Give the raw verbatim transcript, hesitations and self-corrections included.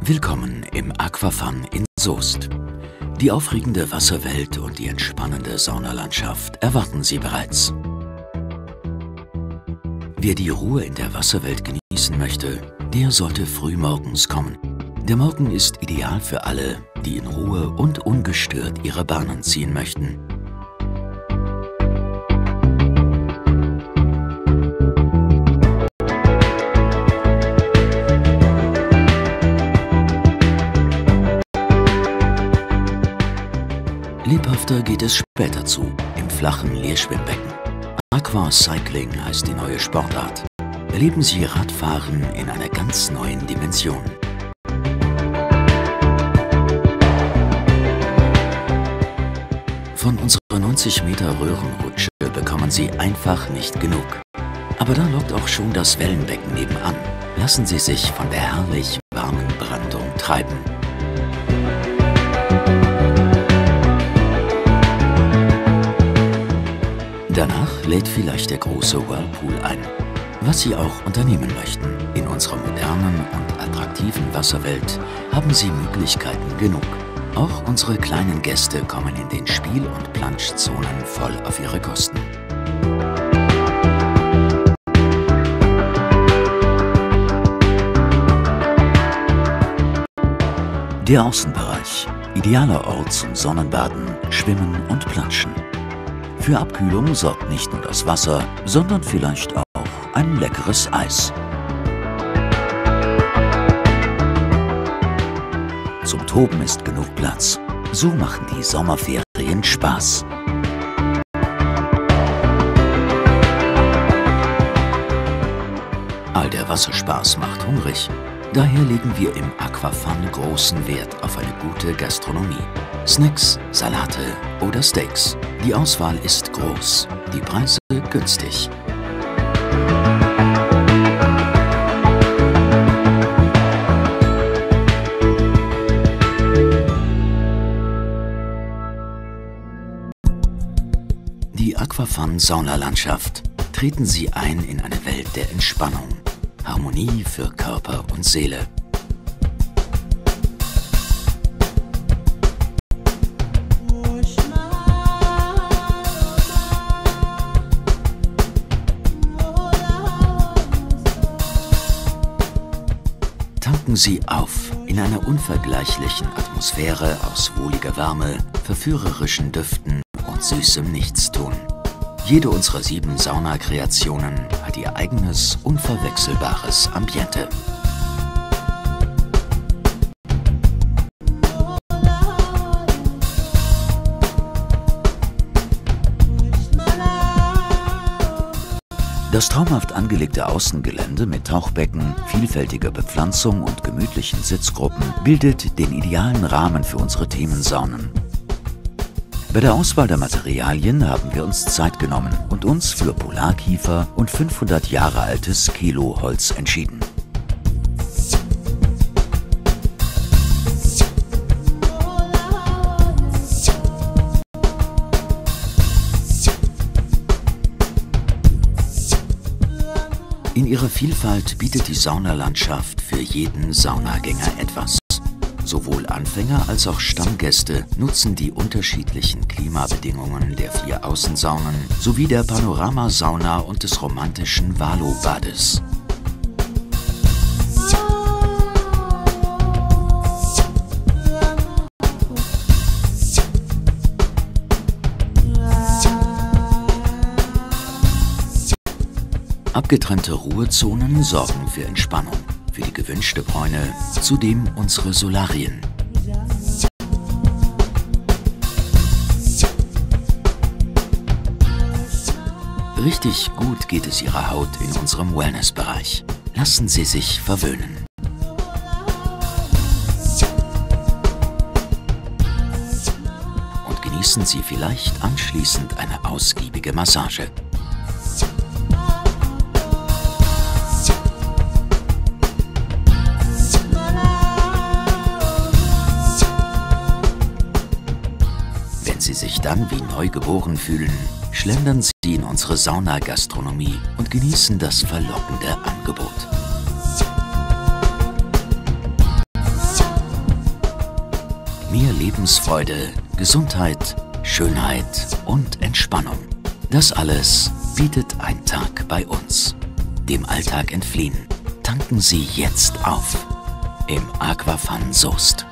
Willkommen im Aquafun in Soest. Die aufregende Wasserwelt und die entspannende Saunalandschaft erwarten Sie bereits. Wer die Ruhe in der Wasserwelt genießen möchte, der sollte frühmorgens kommen. Der Morgen ist ideal für alle, die in Ruhe und ungestört ihre Bahnen ziehen möchten. Lebhafter geht es später zu, im flachen Leerschwimmbecken. Aquacycling heißt die neue Sportart. Erleben Sie Radfahren in einer ganz neuen Dimension. Von unserer neunzig Meter Röhrenrutsche bekommen Sie einfach nicht genug. Aber da lockt auch schon das Wellenbecken nebenan. Lassen Sie sich von der herrlich warmen Brandung treiben. Danach lädt vielleicht der große Whirlpool ein. Was Sie auch unternehmen möchten, in unserer modernen und attraktiven Wasserwelt haben Sie Möglichkeiten genug. Auch unsere kleinen Gäste kommen in den Spiel- und Planschzonen voll auf ihre Kosten. Der Außenbereich. Idealer Ort zum Sonnenbaden, Schwimmen und Planschen. Für Abkühlung sorgt nicht nur das Wasser, sondern vielleicht auch ein leckeres Eis. Zum Toben ist genug Platz. So machen die Sommerferien Spaß. All der Wasserspaß macht hungrig. Daher legen wir im Aquafun großen Wert auf eine gute Gastronomie. Snacks, Salate oder Steaks. Die Auswahl ist groß, die Preise günstig. Die Aquafun Saunalandschaft. Treten Sie ein in eine Welt der Entspannung. Harmonie für Körper und Seele. Tanken Sie auf in einer unvergleichlichen Atmosphäre aus wohliger Wärme, verführerischen Düften und süßem Nichtstun. Jede unserer sieben Saunakreationen hat ihr eigenes, unverwechselbares Ambiente. Das traumhaft angelegte Außengelände mit Tauchbecken, vielfältiger Bepflanzung und gemütlichen Sitzgruppen bildet den idealen Rahmen für unsere Themensaunen. Bei der Auswahl der Materialien haben wir uns Zeit genommen und uns für Polarkiefer und fünfhundert Jahre altes Keloholz entschieden. In ihrer Vielfalt bietet die Saunalandschaft für jeden Saunagänger etwas. Sowohl Anfänger als auch Stammgäste nutzen die unterschiedlichen Klimabedingungen der vier Außensaunen sowie der Panoramasauna und des romantischen Valo-Bades. Abgetrennte Ruhezonen sorgen für Entspannung. Für die gewünschte Bräune, zudem unsere Solarien. Richtig gut geht es Ihrer Haut in unserem Wellnessbereich. Lassen Sie sich verwöhnen. Und genießen Sie vielleicht anschließend eine ausgiebige Massage. Sie sich dann wie neu geboren fühlen, schlendern Sie in unsere Saunagastronomie und genießen das verlockende Angebot. Mehr Lebensfreude, Gesundheit, Schönheit und Entspannung. Das alles bietet ein Tag bei uns. Dem Alltag entfliehen. Tanken Sie jetzt auf im Aquafun Soest.